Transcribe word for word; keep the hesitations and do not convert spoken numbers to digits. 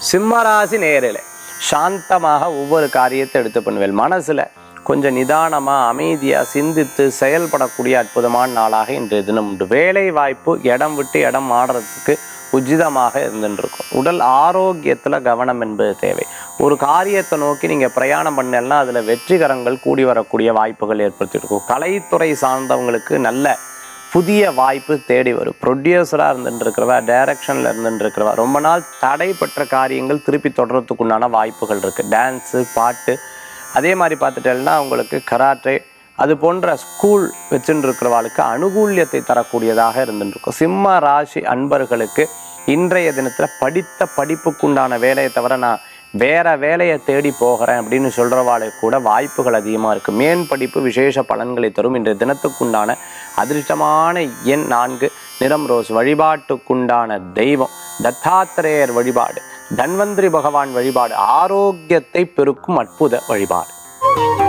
சிம்ம ராசி நேயர்களே, சாந்தமாக ஒவ்வொரு காரியத்தை எடுத்து பண்ணுவேன். மனசுல கொஞ்சம் நிதானமாக அமைதியாக சிந்தித்து செயல்படக்கூடிய அற்புதமான நாளாக இன்றைய தினம் உண்டு. வேலை வாய்ப்பு இடம் விட்டு இடம் மாறுறதுக்கு உச்சிதமாக இருந்துருக்கும். உடல் ஆரோக்கியத்தில் கவனம் என்பது தேவை. ஒரு காரியத்தை நோக்கி நீங்கள் பிரயாணம் பண்ணலாம், அதில் வெற்றிகரங்கள் கூடி வரக்கூடிய வாய்ப்புகள் ஏற்படுத்தியிருக்கும். கலைத்துறை சார்ந்தவங்களுக்கு நல்ல புதிய வாய்ப்பு தேடி வரும். ப்ரொடியூசராக இருந்துட்டுருக்கிறவா, டைரக்ஷனில் இருந்துட்டுருக்கிறவா, ரொம்ப நாள் தடைப்பட்ட காரியங்கள் திருப்பி தொடர்றதுக்குண்டான வாய்ப்புகள் இருக்குது. டான்ஸு, பாட்டு, அதே மாதிரி பார்த்துட்டேன்னா உங்களுக்கு கராட்டே அது போன்ற ஸ்கூல் வச்சுட்டு இருக்கிறவாளுக்கு அனுகூல்யத்தை தரக்கூடியதாக இருந்துருக்கும். சிம்ம ராசி அன்பர்களுக்கு இன்றைய தினத்தில் படித்த படிப்புக்குண்டான வேலையை தவிர நான் வேற வேலையை தேடி போகிறேன் அப்படின்னு சொல்கிறவாளுக்கு கூட வாய்ப்புகள் அதிகமாக இருக்குது. மேன் படிப்பு விசேஷ பலன்களை தரும். இன்றைய தினத்துக்குண்டான அதிர்ஷ்டமான எண் நான்கு, நிறம் ரோஸ். வழிபாட்டுக்குண்டான தெய்வம் தத்தாத்திரேயர் வழிபாடு, தன்வந்திரி பகவான் வழிபாடு ஆரோக்கியத்தை பெருக்கும் அற்புத வழிபாடு.